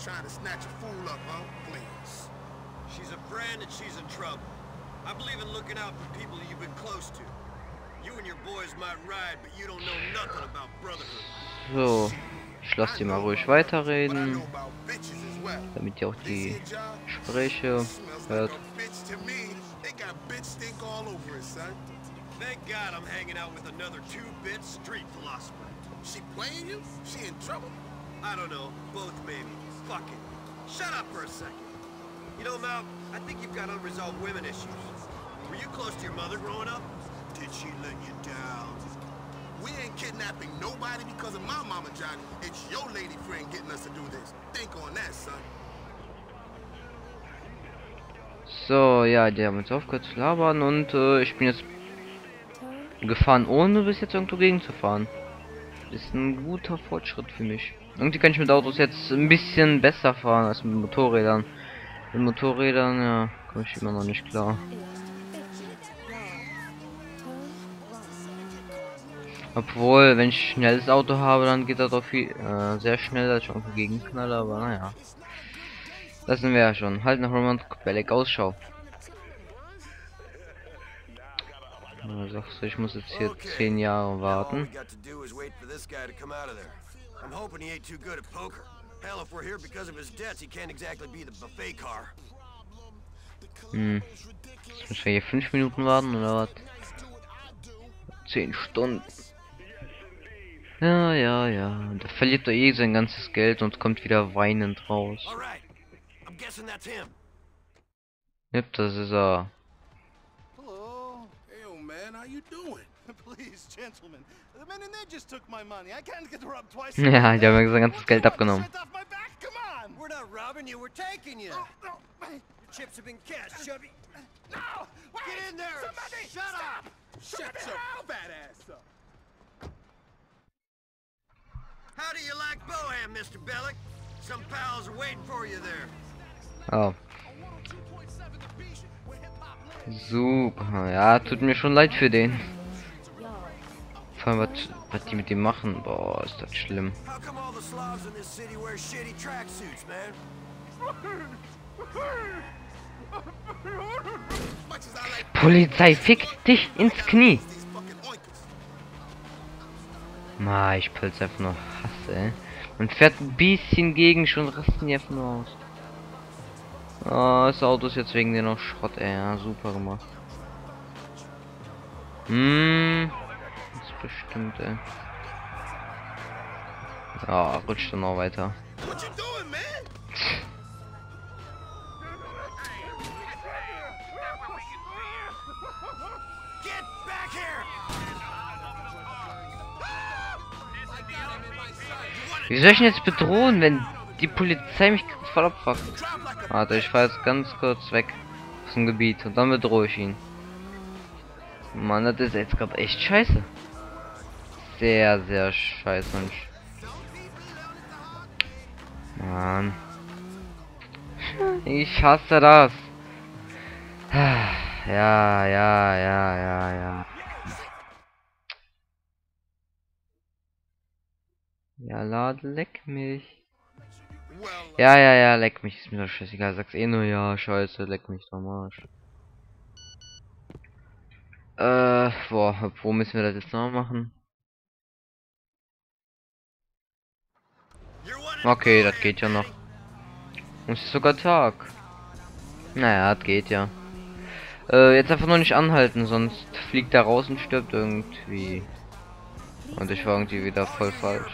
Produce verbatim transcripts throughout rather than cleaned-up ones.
trying to snatch a fool up, huh? Please. She's a friend and she's in trouble. I believe in looking out for people you've been close to. You and your boys might ride, but you don't know nothing about brotherhood. So, ich lasse die mal ruhig weiterreden, damit ihr auch die Gespräche hört. Thank God I'm hanging out with another two-bit street philosopher. She playing you? She in trouble? I don't know. Both maybe. Fuck it. Shut up for a second. You know, Mal, I think you've got unresolved women issues. Were you close to your mother growing up? Did she let you down? We ain't kidnapping nobody because of my mama, Johnny. It's your lady friend getting us to do this. Think on that, son. So, ja, die haben uns aufgehört zu labern und äh, ich bin jetzt gefahren, ohne bis jetzt irgendwo gegen zu fahren. Ist ein guter Fortschritt für mich. Irgendwie kann ich mit Autos jetzt ein bisschen besser fahren als mit Motorrädern. Mit Motorrädern, ja, komme ich immer noch nicht klar. Obwohl, wenn ich ein schnelles Auto habe, dann geht das doch viel äh, sehr schnell, dass ich irgendwo gegenknalle, aber naja. Das sind wir ja schon. Halt nach Roman Bellic Ausschau. Na, sagst du, ich muss jetzt hier zehn Jahre warten. Hm. Jetzt müssen wir hier fünf Minuten warten oder was? Zehn Stunden. Ja, ja, ja. Da verliert er eh sein ganzes Geld und kommt wieder weinend raus. Yep, das ist er. Hello. Hey, old man, how you doing? Please, gentlemen. The men in there just took my money. I can't get robbed twice. Ja, die haben mir sein ganzes Geld abgenommen. Come on. We're not robbing you, we're taking you. Oh, no. Your chips have been cashed, Chubby. No! Wait! Get in there! Somebody! Shut Stop! up! Shut your fat ass up. How do you like Boham, Mister Bellic? Some pals are waiting for you there. Oh. Super. Ja, tut mir schon leid für den. Vor allem, was, was die mit dem machen. Boah, ist das schlimm. How come all the Slavs in this city wear shitty tracksuits, man? Polizei, fick dich ins Knie. Ma, ich pölz einfach nur Hasse, ey. Man fährt ein bisschen gegen, schon rasten die einfach nur aus. Oh, das Auto ist jetzt wegen dir noch Schrott, ey. Ja, super gemacht. Hm. Das ist bestimmt, ey. Ja, rutscht dann noch weiter. Wie soll ich ihn jetzt bedrohen, wenn die Polizei mich voll abfuckt? Warte, ich fahr jetzt ganz kurz weg aus dem Gebiet und dann bedrohe ich ihn. Mann, das ist jetzt gerade echt scheiße. Sehr, sehr scheiße, Mensch. Mann. Ich hasse das. Ja, ja, ja, ja, ja. Ja, lad, leck mich. Ja, ja, ja, leck mich. Ist mir doch scheißegal. Sag's eh nur, ja, scheiße, leck mich doch mal. Äh, boah, wo müssen wir das jetzt noch machen? Okay, das geht ja noch. Und es ist sogar Tag. Naja, das geht ja. Äh, jetzt einfach nur nicht anhalten, sonst fliegt er raus und stirbt irgendwie. Und ich war irgendwie wieder voll falsch.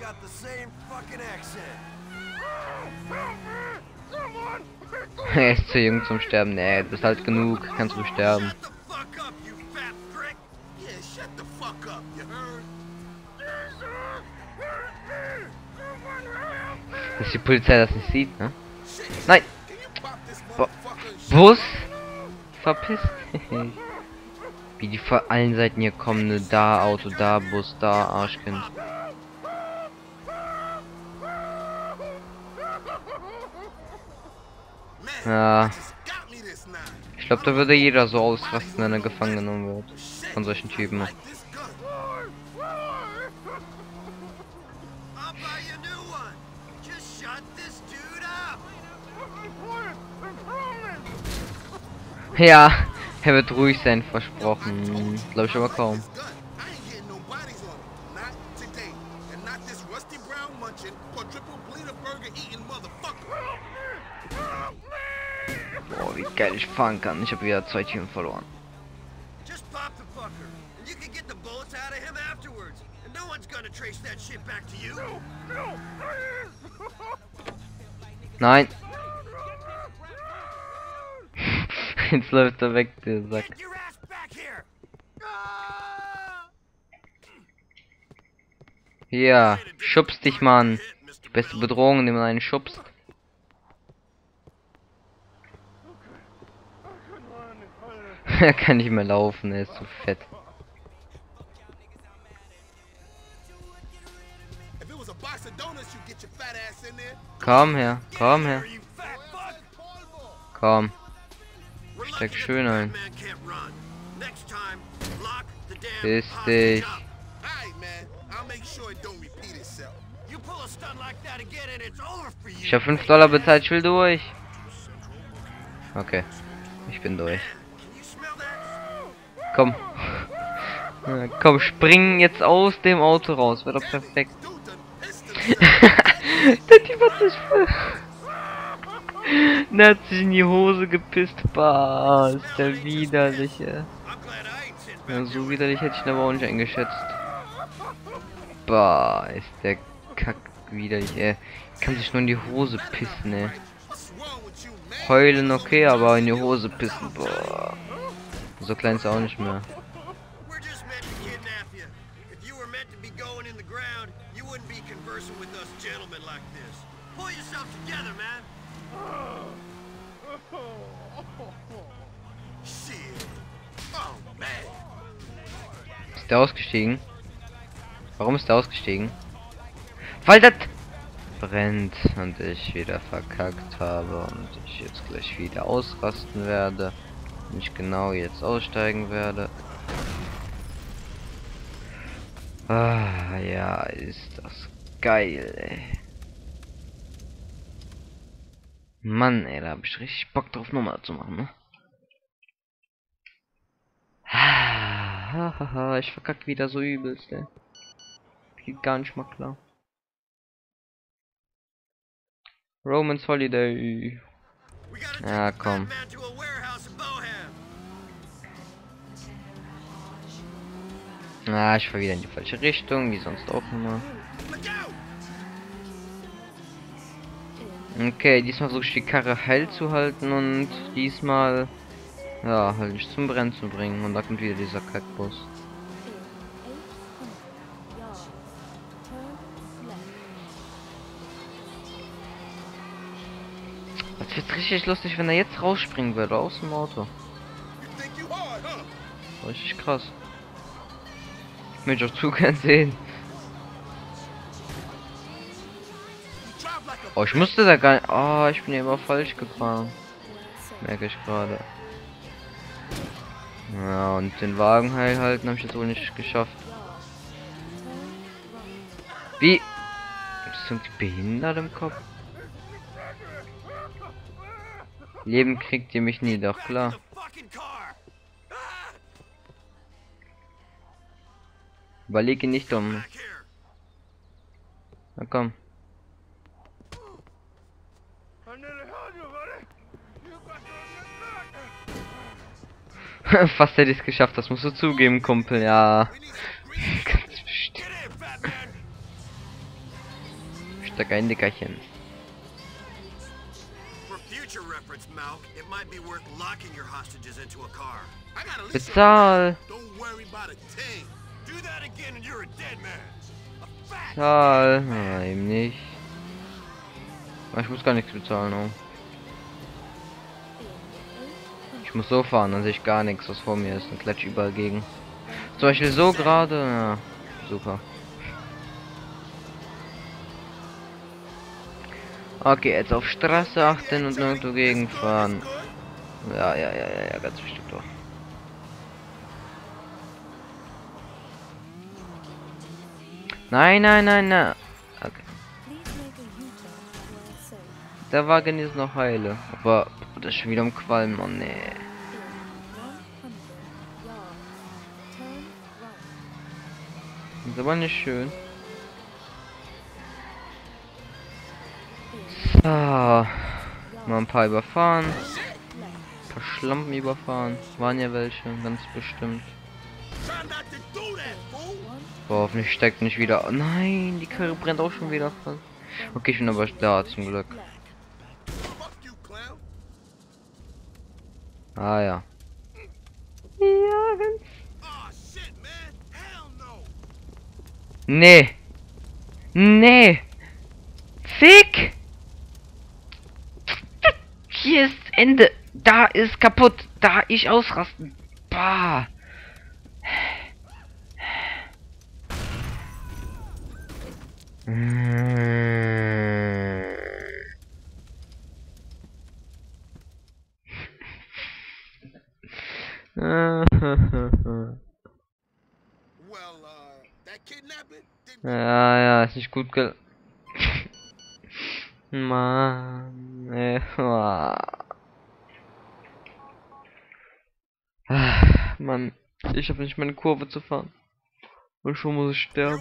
Er ist zu jung zum Sterben. Nee, du bist halt genug. Kannst du sterben. Dass die Polizei das nicht sieht, ne? Nein! Bo Bus! Verpisst dich! Wie die von allen Seiten hier kommen, ne? Da Auto, da Bus, da Arschkind. Ja. Ich glaube, da würde jeder so ausrasten, wenn er gefangen genommen wird. Von solchen Typen. Ja, er wird ruhig sein, versprochen. Glaube ich aber kaum. Boah, wie geil ich fahren kann. Ich habe wieder zwei Teams verloren. Just pop the fucker, and you can get the bullets out of him afterwards, and no one's gonna trace that shit back to you. Nein. Jetzt läuft er weg, der Sack. Get your ass back here. Hier, schubst dich, Mann. Die beste Bedrohung, indem man einen schubst. Er kann nicht mehr laufen, er ist zu fett. Komm her, komm her. Komm. Steck schön ein. Piss dich. Ich habe fünf Dollar bezahlt, ich will durch. Okay, ich bin durch. Komm. Ja, komm, spring jetzt aus dem Auto raus. Wäre doch perfekt. Der Typ hat sich... Der hat sich in die Hose gepisst. Bah, ist der widerliche. Ja, so widerlich hätte ich ihn aber auch nicht eingeschätzt. Bah, ist der Kack widerlich, ey. Kann sich nur in die Hose pissen, ey. Heulen okay, aber in die Hose pissen, boah. So klein ist er auch nicht mehr. Ist der ausgestiegen? Warum ist der ausgestiegen? Weil das brennt und ich wieder verkackt habe und ich jetzt gleich wieder ausrasten werde. Und ich genau jetzt aussteigen werde. Ah, ja, ist das geil, ey. Mann, ey, da hab ich richtig Bock drauf, nochmal zu machen, ne? Hahaha, ich verkack wieder so übelst, ey. Geht gar nicht mal klar. Romans Holiday. Ja, komm. Ah, ich fahr wieder in die falsche Richtung, wie sonst auch immer. Okay, diesmal versuche ich die Karre heil zu halten und diesmal ja halt nicht zum Brennen zu bringen. Und da kommt wieder dieser Kackbus. Das wird richtig lustig, wenn er jetzt rausspringen würde aus dem Auto. Richtig krass. Ich möchte auch zu gern sehen. Oh, ich musste da gar nicht. Oh, ich bin ja immer falsch gefahren. Merke ich gerade. Ja, und den Wagen heil halten habe ich jetzt wohl nicht geschafft. Wie? Sind die behindert im Kopf? Leben kriegt ihr mich nie, doch klar. Überlege nicht um. Na komm. Fast hätte ich es geschafft, das musst du zugeben, Kumpel, ja. Ganz bestimmt. Steck ein Dickerchen. Bezahl! Bezahl! Nein, nicht. Ich muss gar nichts bezahlen, oh. Ich muss so fahren, dann sehe ich gar nichts, was vor mir ist, und klatsch überall gegen. Zum Beispiel so gerade, ja, super. Okay, jetzt auf Straße achten und nirgendwo gegenfahren. Ja, ja, ja, ja, ja, ganz bestimmt doch. Nein, nein, nein, nein. Okay. Der Wagen ist noch heile. Aber das ist schon wieder am Qualm, oh nee. Das ist aber nicht schön. So. Mal ein paar überfahren. Ein paar Schlampen überfahren. Waren ja welche, ganz bestimmt. Boah, hoffentlich steckt nicht wieder. Oh nein, die Karre brennt auch schon wieder voll. Okay, ich bin aber da zum Glück. Ah ja. Ja, ganz. Nee. Nee. Fick. Hier ist Ende. Da ist kaputt. Da ich ausrasten. Bah. Ja, ja, ist nicht gut gel... Mann, ey, ah, Mann, ich habe nicht meine Kurve zu fahren. Und schon muss ich sterben.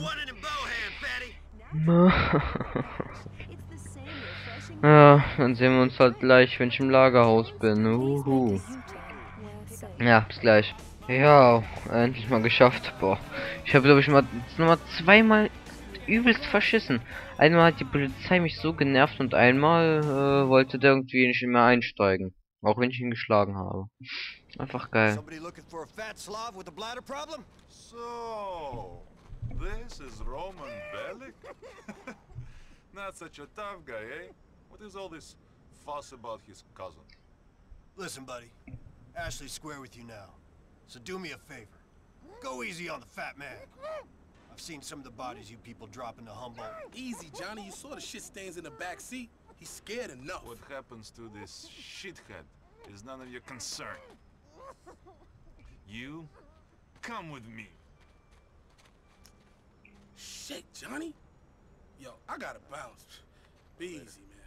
Ja, dann sehen wir uns halt gleich, wenn ich im Lagerhaus bin. Uhu. Ja, bis gleich. Ja, endlich mal geschafft. Boah, ich habe glaube ich mal nochmal zweimal übelst verschissen. Einmal hat die Polizei mich so genervt und einmal äh, wollte der irgendwie nicht mehr einsteigen, auch wenn ich ihn geschlagen habe. Einfach geil. So, this is Roman Bellic? Not such a tough guy, eh? What is all this fuss about his cousin? Listen, buddy. Ashley's square with you now. So do me a favor. Go easy on the fat man. I've seen some of the bodies you people drop into Humboldt. Easy, Johnny. You saw the shit stains in the back seat. He's scared enough. What happens to this shithead is none of your concern. You come with me. Shit, Johnny. Yo, I gotta bounce. Be easy, man.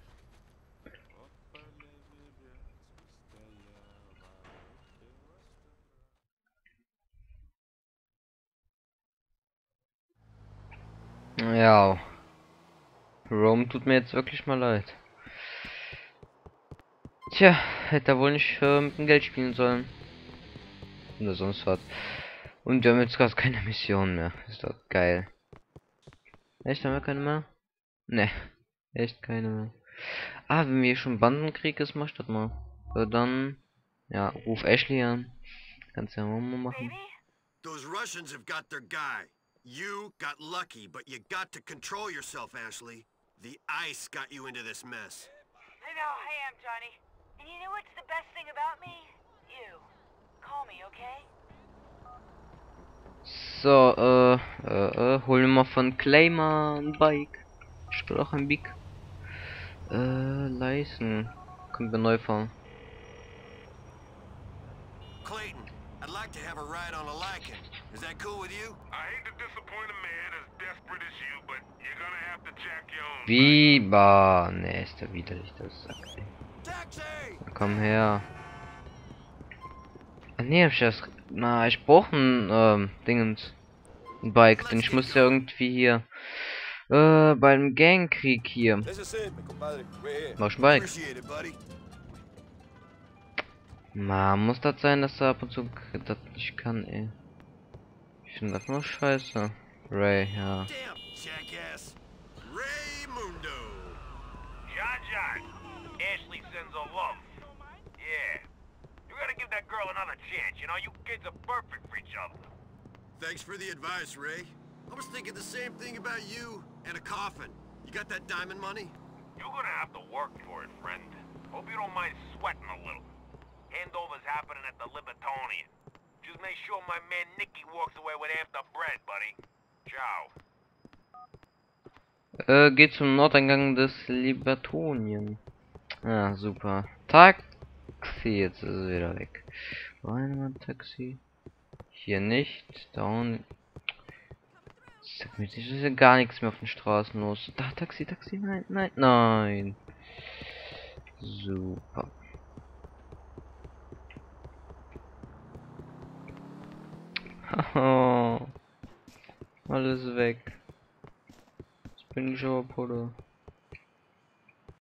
Ja. Rome tut mir jetzt wirklich mal leid. Tja, hätte er wohl nicht äh, mit dem Geld spielen sollen. Oder sonst was. Und wir haben jetzt gerade keine Mission mehr. Ist doch geil. Echt, haben wir keine mehr? Ne, echt keine mehr. Ah, wenn wir schon Bandenkrieg ist, mach ich das mal. Äh, dann, ja, ruf Ashley an. Kannst ja mal machen. Those Russians have got their guy. You got lucky, but you got to control yourself, Ashley. The ice got you into this mess. I know, I am, Johnny. And you know what's the best thing about me? You. Call me, okay? So, äh, äh, äh, holen wir mal von Claimer ein Bike. Steht auch ein Big. Äh, leisten. Können wir neu fahren. Clayton, I'd like to have a ride on a Lycan. Is that cool with you? I hate to disappoint a man as desperate as you, but you're gonna have to jack your own. Wie, bah, ne, ist der widerlich, das sagt. Taxi! Na, komm her. Ah, ne, hab ich das. Na, ich brauche ein, ähm, Dingens. Ein Bike, denn ich muss ja irgendwie hier. Äh, beim Gangkrieg hier. Mach ich ein Bike. Appreciate it, buddy. Man, muss das sein, dass er ab und zu das nicht kann, ey. Ich finde das nur scheiße. Ray, ja. Damn, jackass. Raymundo. John John. Ashley sends her love. Yeah. You gotta give that girl another chance, you know? You kids are perfect for each other. Thanks for the advice, Ray. I was thinking the same thing about you and a coffin. You got that diamond money? You're gonna have to work for it, friend. Hope you don't mind sweating a little. Handover's happening at the Libertonian. Just make sure my man Nicky walks away with half the bread, buddy. Ciao. Äh, geht zum Nordeingang des Libertonien. Ah, super. Taxi, jetzt ist es wieder weg. Rein Taxi. Hier nicht. Da unten. Sag mir, es ist ja gar nichts mehr auf den Straßen los. Da, Taxi, Taxi, nein, nein, nein. Super. Haha. Alles weg. Jetzt bin ich aber Bruder.